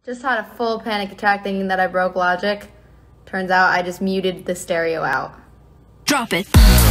Just had a full panic attack thinking that I broke Logic. Turns out I just muted the stereo out. Drop it.